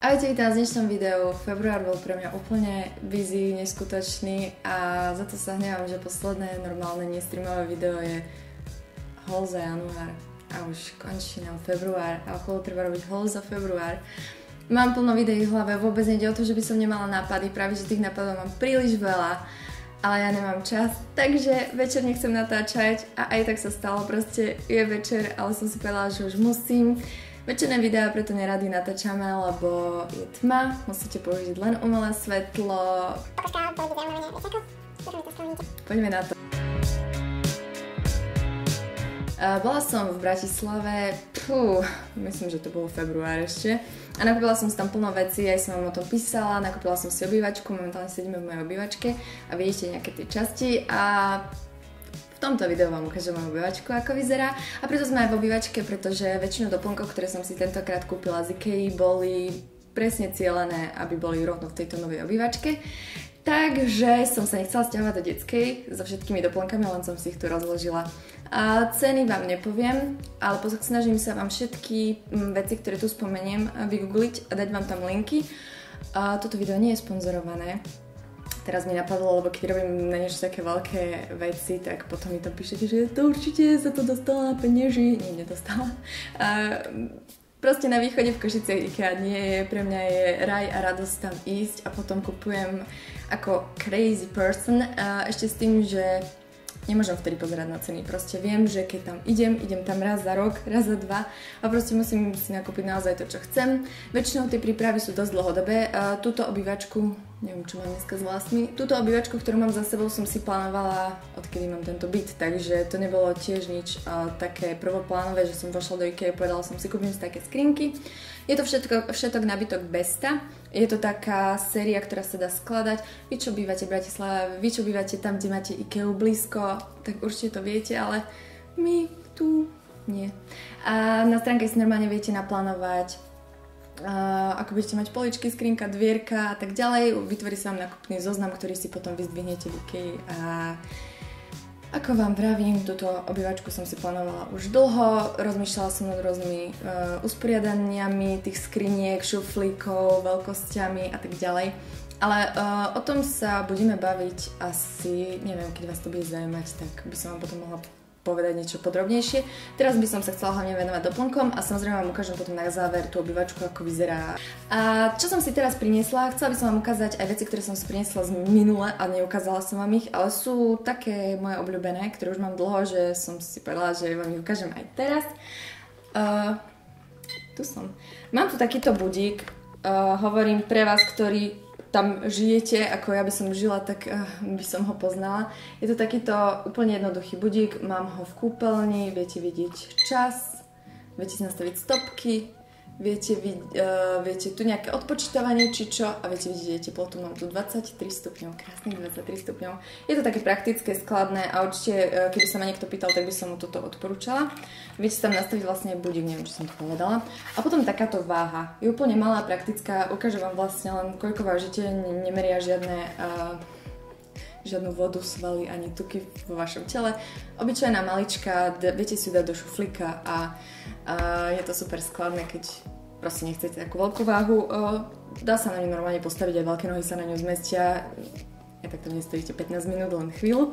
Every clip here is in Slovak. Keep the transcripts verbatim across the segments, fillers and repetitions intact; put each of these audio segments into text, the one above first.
Ahojte, vítam v dnešnom videu. Február bol pre mňa úplne busy, neskutočný a za to sa hnevam, že posledné normálne nestreamové video je haul za január a už končí nám február a okolo treba robiť haul za február. Mám plno videí v hlave, vôbec nejde o to, že by som nemala nápady, práve že tých nápadov mám príliš veľa, ale ja nemám čas, takže večer nechcem natáčať a aj tak sa stalo, proste je večer, ale som si povedala, že už musím. Večerné videá preto nerady natáčame, lebo je tma, musíte použiť len umelé svetlo. Poďme na to. Bola som v Bratislave, pú, myslím, že to bolo február ešte, a nakúpila som si tam plno vecí, aj som vám o tom písala, nakúpila som si obývačku, momentálne sedíme v mojej obývačke a vidíte nejaké tie časti a v tomto videu vám ukážem moju obývačku, ako vyzerá, a preto sme aj v obývačke, pretože väčšinu doplnkov, ktoré som si tentokrát kúpila z IKEA, boli presne cielené, aby boli rovno v tejto novej obývačke. Takže som sa nechcela stiahovať do detskej so všetkými doplnkami, len som si ich tu rozložila. A ceny vám nepoviem, ale snažím sa vám všetky veci, ktoré tu spomeniem, vygoogliť a dať vám tam linky. A toto video nie je sponzorované. Teraz mi napadlo, lebo keď robím na niečo také veľké veci, tak potom mi tam píšete, že to určite sa to dostala na penieži. Nie, nedostala. A proste na východe v Košiciach IKEA nie je, pre mňa je raj a radosť tam ísť a potom kupujem ako crazy person. A ešte s tým, že nemôžem vtedy pozerať na ceny. Proste viem, že keď tam idem, idem tam raz za rok, raz za dva a proste musím si nakúpiť naozaj to, čo chcem. Väčšinou tie prípravy sú dosť dlhodobé. A túto obývačku, neviem, čo mám dneska s vlastmi, túto obývačku, ktorú mám za sebou, som si plánovala, odkedy mám tento byt, takže to nebolo tiež nič a, také prvoplánové, že som vošla do IKEA a povedala som si, kúpim si také skrinky. Je to všetko, všetok nábytok Besta. Je to taká séria, ktorá sa dá skladať. Vy, čo bývate v Bratislave, vy, čo bývate tam, kde máte IKEA blízko, tak určite to viete, ale my tu nie. A na stránke si normálne viete naplánovať, uh, ako budete mať poličky, skrinka, dvierka a tak ďalej. Vytvorí sa vám nákupný zoznam, ktorý si potom vyzdvihnete v IKEA. A ako vám vravím, túto obývačku som si plánovala už dlho, rozmýšľala som nad rôznymi uh, usporiadaniami tých skriniek, šuflíkov, veľkosťami a tak ďalej. Ale uh, o tom sa budeme baviť asi, neviem, keď vás to bude zaujímať, tak by som vám potom mohla povedať niečo podrobnejšie. Teraz by som sa chcela hlavne venovať doplnkom a samozrejme vám ukážem potom na záver tú obývačku, ako vyzerá. A čo som si teraz priniesla? Chcela by som vám ukázať aj veci, ktoré som si priniesla z minule a neukázala som vám ich, ale sú také moje obľúbené, ktoré už mám dlho, že som si povedala, že vám ich ukážem aj teraz. Uh, tu som. Mám tu takýto budík, uh, hovorím pre vás, ktorí tam žijete, ako ja by som žila, tak uh, by som ho poznala. Je to takýto úplne jednoduchý budík, mám ho v kúpeľni, viete vidieť čas, viete si nastaviť stopky, viete, vid, uh, viete tu nejaké odpočítavanie či čo a viete vidieť teplotu, mám tu dvadsaťtri stupňov, krásnych dvadsaťtri stupňov. Je to také praktické, skladné a určite, uh, keby sa ma niekto pýtal, tak by som mu toto odporúčala. Viete tam nastaviť vlastne budík, neviem, čo som to povedala. A potom takáto váha. Je úplne malá, praktická, ukážem vám vlastne len koľko vážite, nemeria žiadne, uh, žiadnu vodu, svaly ani tuky vo vašom tele. Obyčajná malička, viete si ju dať do šuflíka a uh, je to super skladné, keď proste nechcete takú veľkú váhu. Uh, dá sa na ňu normálne postaviť, aj veľké nohy sa na ňu zmestia. Ja tak tam nestojíte pätnásť minút, len chvíľu.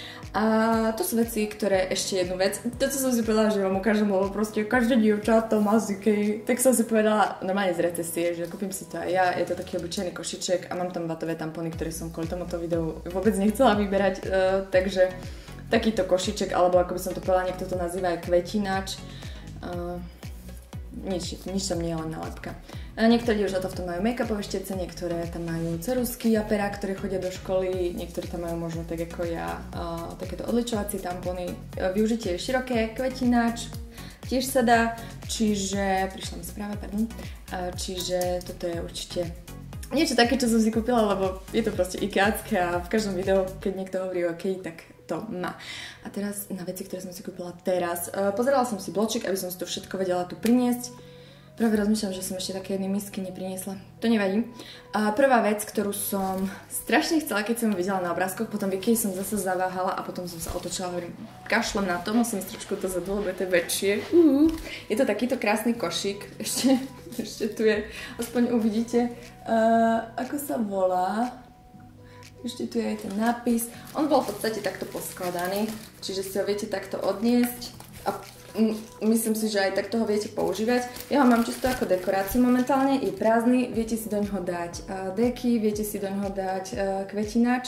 A to sú veci, ktoré, ešte jednu vec, to co som si povedala, že vám ukážem, lebo proste každé dievča to má z IKEA, tak som si povedala normálne z recesie, že kúpim si to aj ja, je to taký obyčajný košiček a mám tam vatové tampony, ktoré som kvôli tomuto videu vôbec nechcela vyberať, uh, takže takýto košiček, alebo ako by som to povedala, niekto to nazýva aj kvetinač. Uh, Nič, nič tam nie je len nálepka. Niektorí už o to v tom majú make-upové štece, niektoré tam majú ceruzky a perá, ktoré chodia do školy, niektorí tam majú možno tak ako ja, uh, takéto odličovacie tampony. Využitie je široké, kvetinač tiež sa dá, čiže, prišla mi správa, pardon, uh, čiže toto je určite niečo také, čo som si kúpila, lebo je to proste ikeácké a v každom videu, keď niekto hovorí o IKEA, tak to má. A teraz na veci, ktoré som si kúpila teraz. Uh, pozerala som si bloček, aby som si to všetko vedela tu priniesť. Práve rozmýšľam, že som ešte také jednej misky nepriniesla. To nevadí. Uh, prvá vec, ktorú som strašne chcela, keď som ju videla na obrázkoch, potom v IKEA som zase zaváhala a potom som sa otočila a hovorím, kašlem na to, musím trošku to zadlho, lebo to je väčšie. Uh, je to takýto krásny košík. Ešte Ešte tu je, aspoň uvidíte, uh, ako sa volá. Ešte tu je aj ten nápis. On bol v podstate takto poskladaný, čiže si ho viete takto odniesť a myslím si, že aj takto ho viete používať. Ja ho mám čisto ako dekoráciu momentálne, je prázdny, viete si do ňoho dať uh, deky, viete si do ňoho dať uh, kvetinač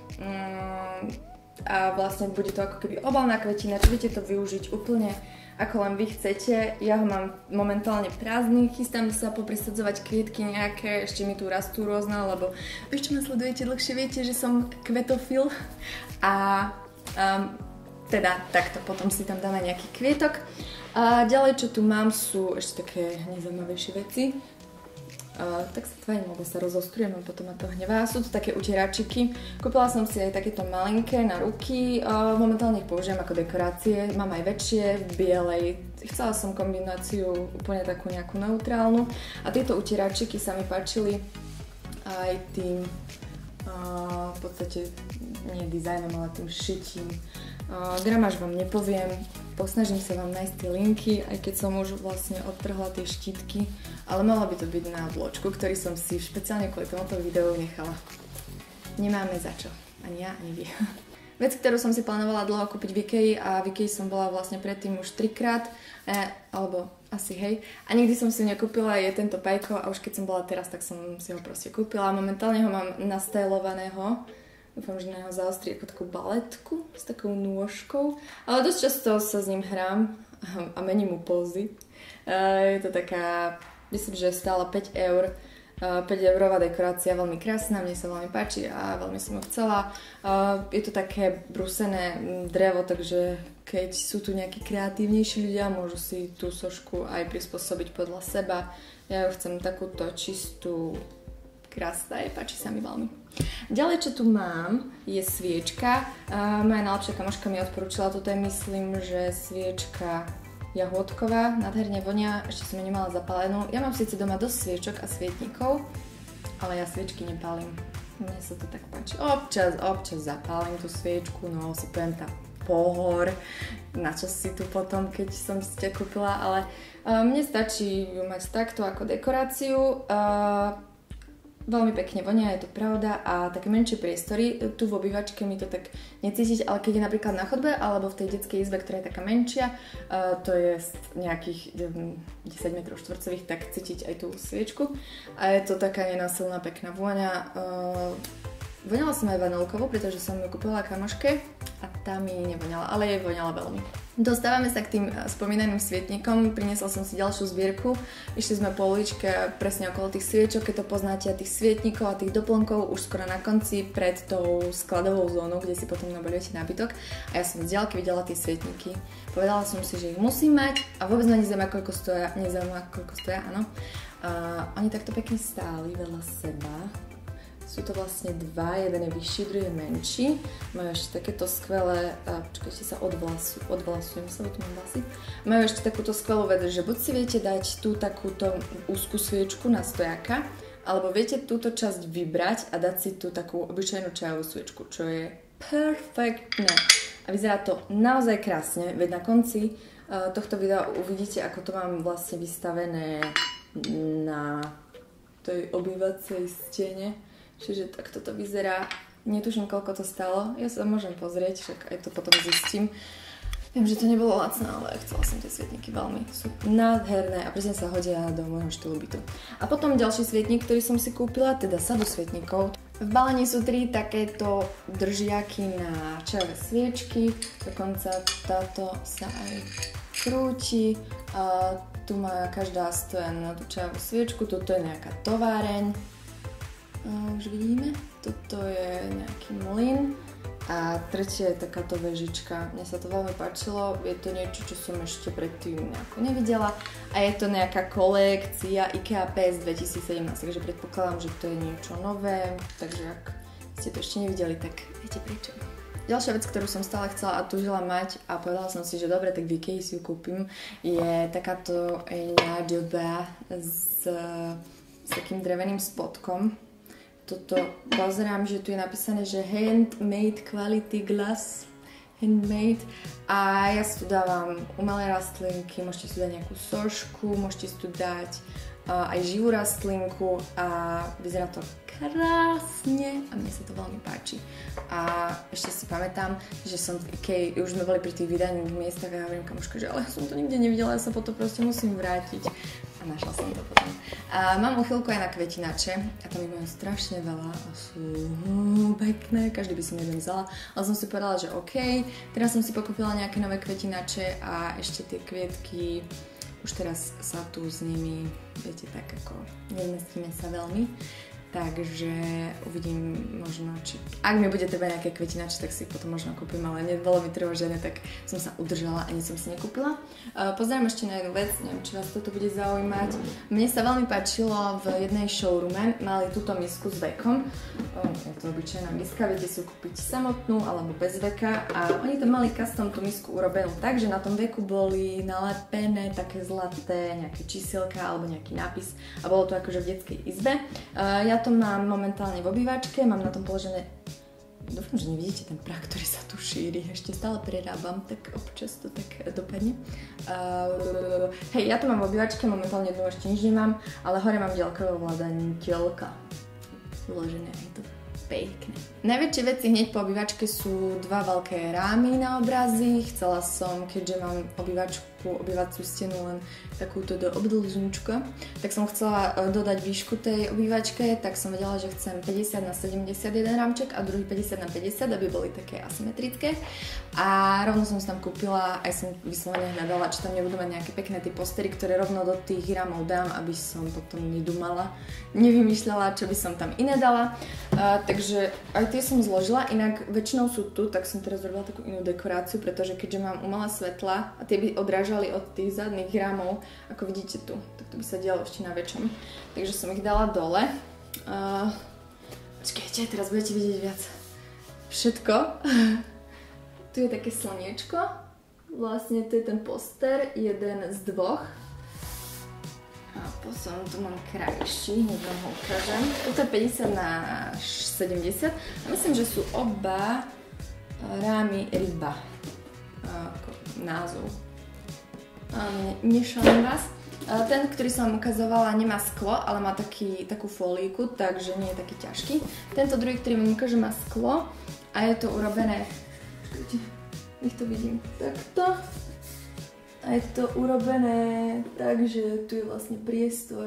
um, a vlastne bude to ako keby obal na kvetinač, viete to využiť úplne ako len vy chcete. Ja ho mám momentálne prázdny, chystám sa poprisadzovať kvietky nejaké, ešte mi tu rastú rôzne, lebo vy, čo ma sledujete dlhšie, viete, že som kvetofil a um, teda takto, potom si tam dáme nejaký kvietok. A ďalej, čo tu mám, sú ešte také nezaujímavejšie veci. Uh, tak sa tvajím, lebo sa rozostrujem a potom ma to hnevá. Sú to také utieračiky. Kúpila som si aj takéto malinké na ruky. Uh, momentálne ich použijem ako dekorácie. Mám aj väčšie, v bielej. Chcela som kombináciu úplne takú nejakú neutrálnu. A tieto utieračiky sa mi páčili aj tým uh, v podstate nie dizajnom, ale tým šitím. Uh, gramáž vám nepoviem, posnažím sa vám nájsť tie linky, aj keď som už vlastne odtrhla tie štítky, ale malo by to byť na bločku, ktorý som si špeciálne kvôli tomuto videu nechala. Nemáme za čo, ani ja, ani vy. Vec, ktorú som si plánovala dlho kúpiť v Ikei a v Ikei som bola vlastne predtým už trikrát, eh, alebo asi hej, a nikdy som si nekúpila, je tento pajko a už keď som bola teraz, tak som si ho proste kúpila. Momentálne ho mám nastajlovaného. Dúfam, že na ho zaostrí ako takú baletku s takou nôžkou, ale dosť často sa s ním hrám a mením mu pózy. Je to taká, myslím, že stála päť eur, päť eurová dekorácia, veľmi krásna, mne sa veľmi páči a veľmi som ho chcela. Je to také brúsené drevo, takže keď sú tu nejakí kreatívnejší ľudia, môžu si tú sošku aj prispôsobiť podľa seba. Ja ju chcem takúto čistú, krásna je, páči sa mi veľmi. Ďalej, čo tu mám, je sviečka. Uh, moja najlepšia kamoška mi odporúčila, toto je, myslím, že sviečka jahôdková, nádherne vonia, ešte som ju nemala zapálenú. Ja mám síce doma dosť sviečok a svietnikov, ale ja sviečky nepálim. Mne sa to tak páči. Občas, občas zapálim tú sviečku, no si poviem tá pohor, na čo si tu potom, keď som si ťa kúpila, ale uh, mne stačí ju mať takto ako dekoráciu. Uh, Veľmi pekne vonia, je to pravda, a také menšie priestory. Tu v obývačke mi to tak necítiť, ale keď je napríklad na chodbe alebo v tej detskej izbe, ktorá je taká menšia, uh, to je nejakých desať metrov štvorcových, tak cítiť aj tú sviečku. A je to taká nenásilná, pekná vôňa. Uh, voňala som aj vanilkovú, pretože som ju kúpila kamoške a tá mi nevoňala, ale jej voňala veľmi. Dostávame sa k tým spomínaným svietnikom, priniesla som si ďalšiu zbierku, išli sme po uličke presne okolo tých sviečok, keď to poznáte, a tých svietnikov a tých doplnkov už skoro na konci pred tou skladovou zónou, kde si potom nabaľujete nábytok, a ja som z diaľky videla tie svietniky. Povedala som si, že ich musím mať a vôbec ma nezaujíma, koľko stoja, nezaujíma, koľko stoja, áno. Uh, oni takto pekne stáli vedľa seba. Sú to vlastne dva, jeden je vyšší, druhý je menší. Majú ešte takéto skvelé, a počkajte sa, odvlasu, odvlasujem sa, bo tu mám vlasy. Majú ešte takúto skvelú vec, že buď si viete dať tú takúto úzkú sviečku na stojaka, alebo viete túto časť vybrať a dať si tú takú obyčajnú čajovú sviečku, čo je perfektné. A vyzerá to naozaj krásne, veď na konci uh, tohto videa uvidíte, ako to mám vlastne vystavené na tej obývacej stene. Čiže takto to vyzerá. Netuším, koľko to stalo. Ja sa môžem pozrieť, však aj to potom zistím. Viem, že to nebolo lacné, ale chcela som tie svietniky veľmi. Sú nádherné a presne sa hodia do môjho štýlu bytu. A potom ďalší svietnik, ktorý som si kúpila, teda sadu svietnikov. V balení sú tri takéto držiaky na čajové sviečky. Dokonca táto sa aj krúti. A tu má každá stojan na tú čajovú sviečku. Toto je nejaká továreň. Uh, už vidíme, toto je nejaký mlyn a tretia je takáto vežička. Mne sa to veľmi páčilo, je to niečo, čo som ešte predtým nejako nevidela a je to nejaká kolekcia IKEA pé es dvetisícsedemnásť, takže predpokladám, že to je niečo nové, takže ak ste to ešte nevideli, tak viete prečo. Ďalšia vec, ktorú som stále chcela a túžila mať a povedala som si, že dobre, tak v Ikei si ju kúpim, je takáto nádoba s, s takým dreveným spodkom. Toto pozerám, že tu je napísané, že handmade quality glass, handmade, a ja si tu dávam umelé rastlinky, môžete si dať nejakú sošku, môžete si tu dať uh, aj živú rastlinku a vyzerá to krásne a mne sa to veľmi páči. A ešte si pamätám, že som v IKEA, už sme boli pri tých vydaných miestach a ja hovorím kamoška, že ale ja som to nikde nevidela, ja sa po to proste musím vrátiť. A našla som to potom. A mám uchylku aj na kvetinače a tam ich majú strašne veľa a sú uh, pekné, každý by som jeden vzala. Ale som si povedala, že OK, teraz som si pokúpila nejaké nové kvetinače a ešte tie kvietky, už teraz sa tu s nimi, viete, tak ako nezmestíme sa veľmi. Takže uvidím možno, či ak mi bude treba nejaké kvetinače, tak si ich potom možno kúpim, ale nebolo mi treba žiadne, tak som sa udržala a nič som si nekúpila. Uh, pozerám ešte na jednu vec, neviem, či vás toto bude zaujímať. Mne sa veľmi páčilo v jednej showroome, mali túto misku s vekom. Uh, je to obyčajná miska, viete si ju kúpiť samotnú alebo bez veka a oni tam mali custom tú misku urobenú tak, že na tom veku boli nalepené také zlaté nejaké čísielka alebo nejaký nápis a bolo to akože v detskej izbe. Uh, ja to mám momentálne v obývačke, mám na tom položené, dúfam, že nevidíte ten prach, ktorý sa tu šíri, ešte stále prerábam, tak občas to tak dopadne. Uh, hej, ja to mám v obývačke, momentálne dnu ešte nič nemám, ale hore mám diaľkové ovládateľka. Vložené aj to pekne. Najväčšie veci hneď po obývačke sú dva veľké rámy na obrazy. Chcela som, keďže mám obývačku, obývaciu stenu len takúto do obdĺžnička, tak som chcela dodať výšku tej obývačke, tak som vedela, že chcem päťdesiat na sedemdesiatjeden rámček a druhý päťdesiat na päťdesiat, aby boli také asymetrické. A rovno som si tam kúpila, aj som vyslovene hľadala, či tam nebudú mať nejaké pekné tie postery, ktoré rovno do tých rámov dám, aby som potom nedumala, nevymýšľala, čo by som tam iné dala. Uh, takže aj tie som zložila, inak väčšinou sú tu, tak som teraz robila takú inú dekoráciu, pretože keďže mám umelé svetla a tie by odrážali od tých zadných rámov, ako vidíte tu, tak to by sa dialo ešte na väčšom. Takže som ich dala dole. Uh, počkajte, teraz budete vidieť viac. Všetko. Tu je také slniečko. Vlastne to je ten poster, jeden z dvoch. A potom tu mám krajší, hneď vám ho ukážem. Toto je päťdesiat na sedemdesiat a myslím, že sú oba rámy ryba. Ako názov. Nešalím vás. Ten, ktorý som vám ukazovala, nemá sklo, ale má taký, takú folíku, takže nie je taký ťažký. Tento druhý, ktorý vám ukážem, má sklo a je to urobené, nech to vidím, takto. A je to urobené tak, že tu je vlastne priestor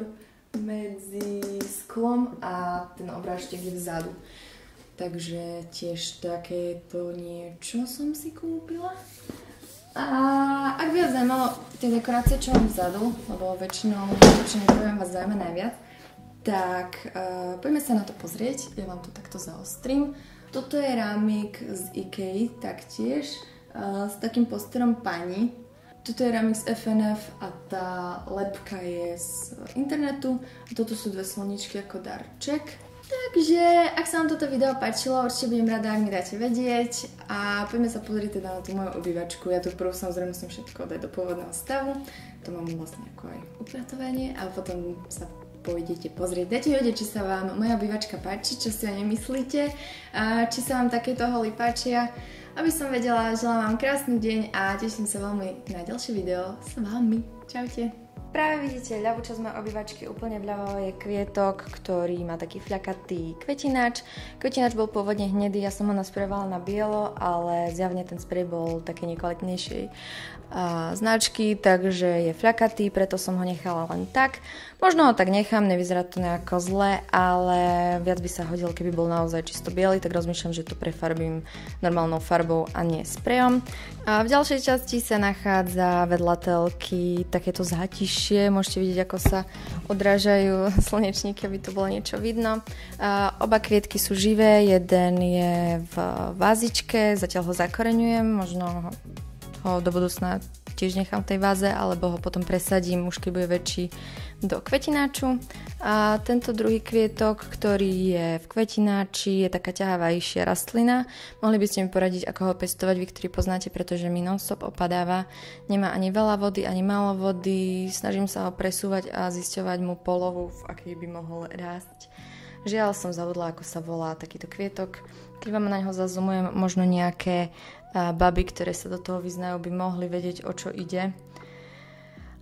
medzi sklom a ten obrážtek je vzadu. Takže tiež takéto niečo som si kúpila. A ak by vás zaujímalo tie dekorácie, čo mám vzadu, lebo väčšinou, väčšinou poviem vás zaujíma najviac, tak uh, poďme sa na to pozrieť, ja vám to takto zaostrím. Toto je rámik z IKEA taktiež, uh, s takým posterom pani. Toto je rámik z ef en ef a tá lebka je z internetu. A toto sú dve sloničky ako darček. Takže, ak sa vám toto video páčilo, určite budem rada, ak mi dáte vedieť. A poďme sa pozrieť teda na tú moju obývačku. Ja tu prv samozrejme musím všetko dať do pôvodného stavu. To mám vlastne ako aj upratovanie. A potom sa pôjdete pozrieť. Dajte vedieť, či sa vám moja obývačka páči, čo si o nej myslíte. A či sa vám takéto holy páčia. Aby som vedela, želám vám krásny deň a teším sa veľmi na ďalšie video s vami. Čaute. Práve vidíte ľavú časť mojej obývačky, úplne vľavo je kvietok, ktorý má taký fľakatý kvetinač. Kvetinač bol pôvodne hnedý, ja som ho nasprejovala na bielo, ale zjavne ten sprej bol také nekvalitnejšej uh, značky, takže je fľakatý, preto som ho nechala len tak. Možno ho tak nechám, nevyzerá to nejako zle, ale viac by sa hodil, keby bol naozaj čisto biely, tak rozmýšľam, že to prefarbím normálnou farbou a nie sprejom. A v ďalšej časti sa nachádza vedľa telky takéto zátišie, môžete vidieť, ako sa odrážajú slnečníky, aby to bolo niečo vidno. A oba kvietky sú živé, jeden je v vázičke, zatiaľ ho zakoreňujem, možno ho do budúcna tiež nechám v tej váze, alebo ho potom presadím, už keď bude väčší, do kvetináču. A tento druhý kvietok, ktorý je v kvetináči, je taká ťahavajšia rastlina. Mohli by ste mi poradiť, ako ho pestovať, vy, ktorí poznáte, pretože mi non-stop opadáva. Nemá ani veľa vody, ani málo vody. Snažím sa ho presúvať a zisťovať mu polohu, v akej by mohol rásť. Žiaľ, som zabudla, ako sa volá takýto kvietok. Keď vám na ňo zazumujem, možno nejaké baby, ktoré sa do toho vyznajú, by mohli vedieť, o čo ide.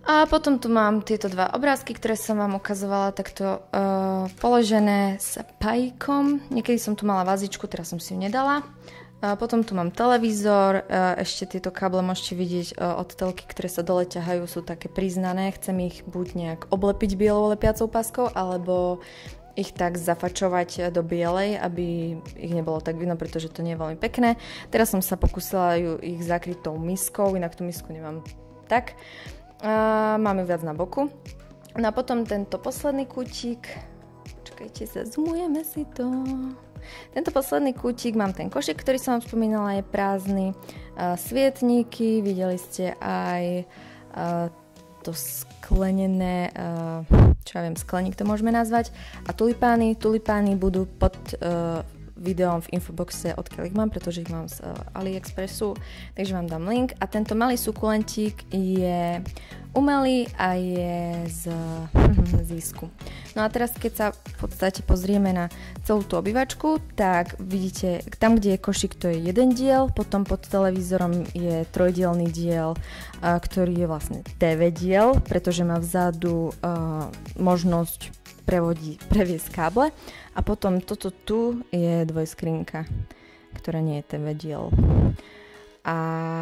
A potom tu mám tieto dva obrázky, ktoré som vám ukazovala takto uh, položené s pajíkom. Niekedy som tu mala vazičku, teraz som si ju nedala. Uh, potom tu mám televízor, uh, ešte tieto káble môžete vidieť uh, od telky, ktoré sa dole ťahajú, sú také priznané. Chcem ich buď nejak oblepiť bielou lepiacou paskou, alebo ich tak zafačovať do bielej, aby ich nebolo tak vidno, pretože to nie je veľmi pekné. Teraz som sa pokúsila ju, ich zakryť tou miskou, inak tú misku nemám tak. Uh, máme viac na boku. No a potom tento posledný kútik. Počkajte, zazumujeme si to. Tento posledný kútik, mám ten košík, ktorý som vám spomínala, je prázdny. Uh, svietníky, videli ste aj uh, to sklenené, uh, čo ja viem, skleník to môžeme nazvať. A tulipány, tulipány budú pod uh, videom v infoboxe, odkiaľ ich mám, pretože ich mám z uh, AliExpressu, takže vám dám link. A tento malý sukulentík je umelý a je z získu. No a teraz, keď sa v podstate pozrieme na celú tú obývačku, tak vidíte, tam, kde je košík, to je jeden diel, potom pod televízorom je trojdielny diel, uh, ktorý je vlastne té vé diel, pretože má vzadu uh, možnosť prevodí, previesť káble. A potom toto tu je dvojskrinka, ktorá nie je té vé diel. A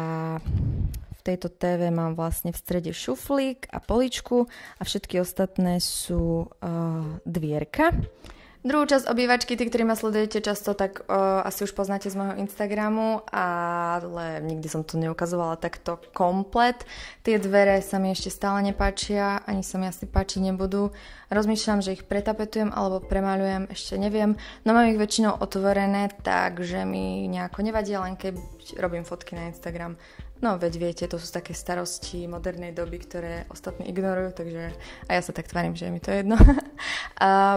v tejto té vé mám vlastne v strede šuflík a poličku a všetky ostatné sú uh, dvierka. Druhú časť obývačky, tí, ktorí ma sledujete často, tak uh, asi už poznáte z môjho Instagramu, ale nikdy som to neukazovala takto komplet. Tie dvere sa mi ešte stále nepáčia, ani sa mi asi páčiť nebudú. Rozmýšľam, že ich pretapetujem alebo premaľujem, ešte neviem. No mám ich väčšinou otvorené, takže mi nejako nevadí, len keď robím fotky na Instagram. No veď viete, to sú také starosti modernej doby, ktoré ostatní ignorujú, takže a ja sa tak tvarím, že je mi to jedno. A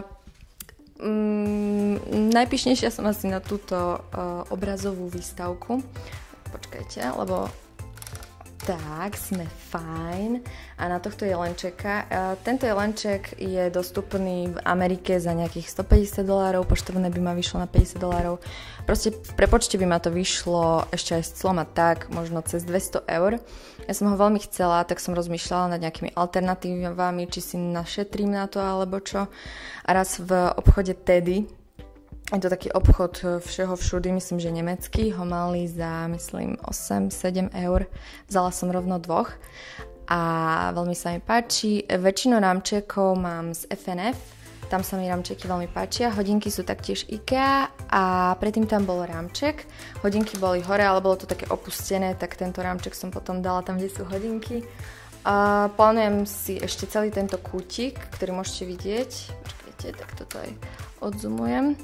Mm, najpyšnejšia som asi na túto uh, obrazovú výstavku. Počkajte, lebo tak, sme fajn. A na tohto jelenčeka. Uh, tento jelenček je dostupný v Amerike za nejakých stopäťdesiat dolárov, poštovné by ma vyšlo na päťdesiat dolárov. Proste v prepočte by ma to vyšlo ešte aj s clom a tak, možno cez dvesto eur. Ja som ho veľmi chcela, tak som rozmýšľala nad nejakými alternatívami, či si našetrím na to alebo čo. A raz v obchode Teddy, je to taký obchod všeho všudy, myslím, že nemecký, ho mali za, myslím, osem sedem eur. Vzala som rovno dvoch a veľmi sa mi páči. Väčšinu rámčekov mám z ef en ef, tam sa mi rámčeky veľmi páčia. Hodinky sú taktiež IKEA a predtým tam bol rámček. Hodinky boli hore, ale bolo to také opustené, tak tento rámček som potom dala tam, kde sú hodinky. A plánujem si ešte celý tento kútik, ktorý môžete vidieť. Počkajte, tak toto aj odzumujem.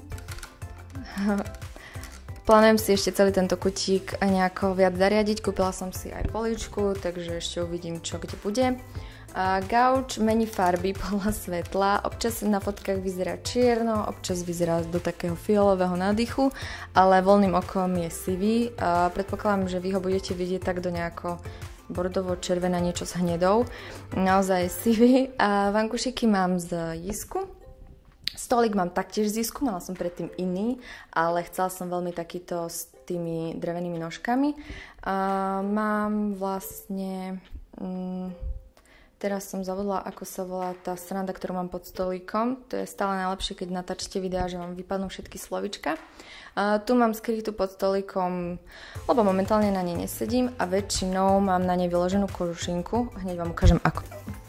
Plánujem si ešte celý tento kutík nejako viac zariadiť. Kúpila som si aj poličku, takže ešte uvidím, čo kde bude. A gauč mení farby podľa svetla. Občas na fotkách vyzerá čierno, občas vyzerá do takého fialového nádychu, ale voľným okom je sivý. A predpokladám, že vy ho budete vidieť tak do nejako bordovo-červená, niečo s hnedou. Naozaj je sivý. A vankušiky mám z Jisku. Stolík mám taktiež z Jisku, mala som predtým iný, ale chcela som veľmi takýto s tými drevenými nožkami. A mám vlastne... Mm, teraz som zavodla, ako sa volá tá sranda, ktorú mám pod stolíkom. To je stále najlepšie, keď natáčete videá, že vám vypadnú všetky slovička. A tu mám skrytú pod stolíkom, lebo momentálne na nej nesedím a väčšinou mám na nej vyloženú kožušinku. Hneď vám ukážem ako.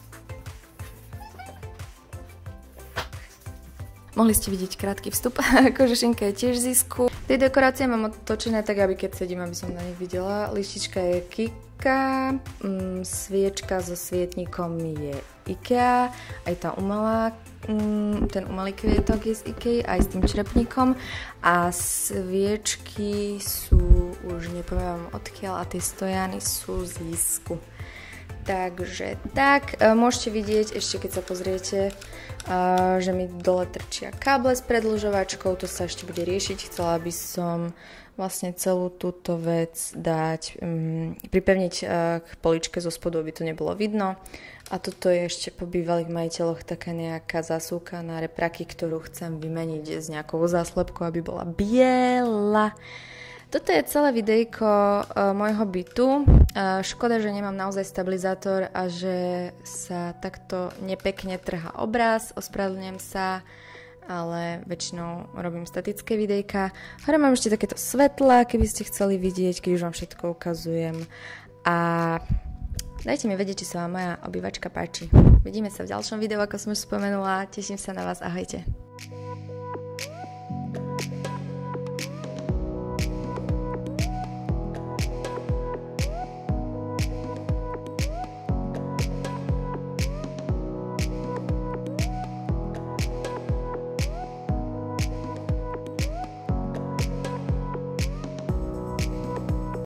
Mohli ste vidieť krátky vstup. Kožušinka je tiež z Jisku. Tie dekorácie mám otočené tak, aby keď sedím, aby som na nich videla. Lištička je Kika, mm, sviečka so svietnikom je IKEA, aj tá umelá, mm, ten umelý kvietok je z IKEA, aj s tým črepníkom. A sviečky sú, už nepoviem odkiaľ, a tie stojany sú z Jisku. Takže tak, môžete vidieť ešte, keď sa pozriete, že mi dole trčia káble s predĺžovačkou, to sa ešte bude riešiť. Chcela by som vlastne celú túto vec dať, um, pripevniť uh, k poličke zo spodu, aby to nebolo vidno. A toto je ešte po bývalých majiteľoch taká nejaká zásuvka na repraky, ktorú chcem vymeniť s nejakou záslepkou, aby bola biela. Toto je celé videjko uh, môjho bytu. Uh, škoda, že nemám naozaj stabilizátor a že sa takto nepekne trhá obraz. Ospravedlňujem sa, ale väčšinou robím statické videjka. Hore mám ešte takéto svetla, keby ste chceli vidieť, keď už vám všetko ukazujem. A dajte mi vedieť, či sa vám moja obývačka páči. Vidíme sa v ďalšom videu, ako som už spomenula. Teším sa na vás. Ahojte.